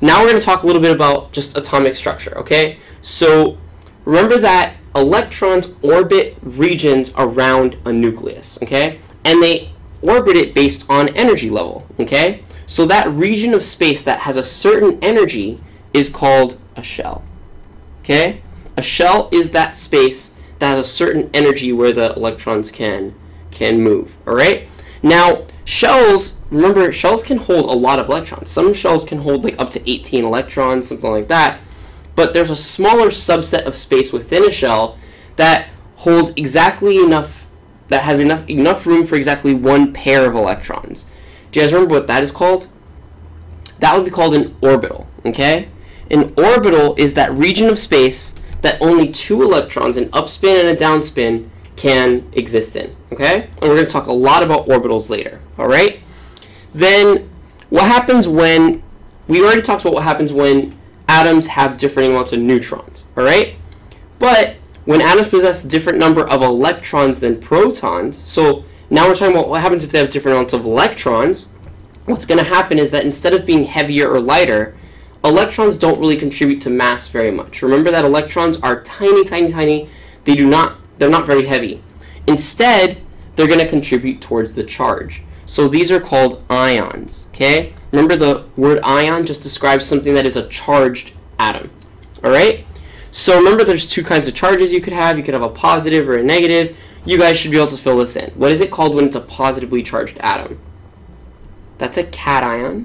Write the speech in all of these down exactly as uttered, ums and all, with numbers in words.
Now we're going to talk a little bit about just atomic structure, okay? So remember that electrons orbit regions around a nucleus, okay? And they orbit it based on energy level, okay? So that region of space that has a certain energy is called a shell, okay? A shell is that space that has a certain energy where the electrons can can move, all right? Now, shells, remember, shells can hold a lot of electrons. Some shells can hold like up to eighteen electrons, something like that. But there's a smaller subset of space within a shell that holds exactly enough, that has enough enough room for exactly one pair of electrons. Do you guys remember what that is called? That would be called an orbital, okay? An orbital is that region of space that only two electrons, an upspin and a downspin, can exist in, okay? And we're going to talk a lot about orbitals later, all right? Then what happens when, we already talked about what happens when atoms have different amounts of neutrons, all right? But when atoms possess a different number of electrons than protons, so now we're talking about what happens if they have different amounts of electrons. What's going to happen is that instead of being heavier or lighter, electrons don't really contribute to mass very much. Remember that electrons are tiny, tiny, tiny. They do not, they're not very heavy. Instead, they're going to contribute towards the charge. So these are called ions, okay? Remember the word ion just describes something that is a charged atom, all right? So remember there's two kinds of charges you could have. You could have a positive or a negative. You guys should be able to fill this in. What is it called when it's a positively charged atom? That's a cation,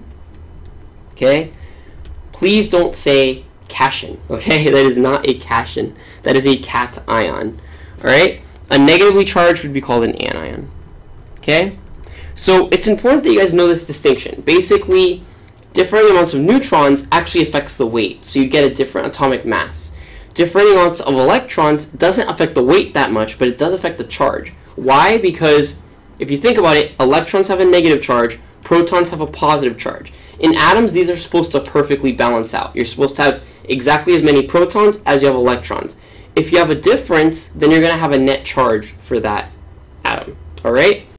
okay? Please don't say cation, okay? That is not a cation. That is a cation, all right? A negatively charged would be called an anion, okay? So it's important that you guys know this distinction. Basically, differing amounts of neutrons actually affects the weight, so you get a different atomic mass. Differing amounts of electrons doesn't affect the weight that much, but it does affect the charge. Why? Because if you think about it, electrons have a negative charge, protons have a positive charge. In atoms, these are supposed to perfectly balance out. You're supposed to have exactly as many protons as you have electrons. If you have a difference, then you're going to have a net charge for that atom, all right?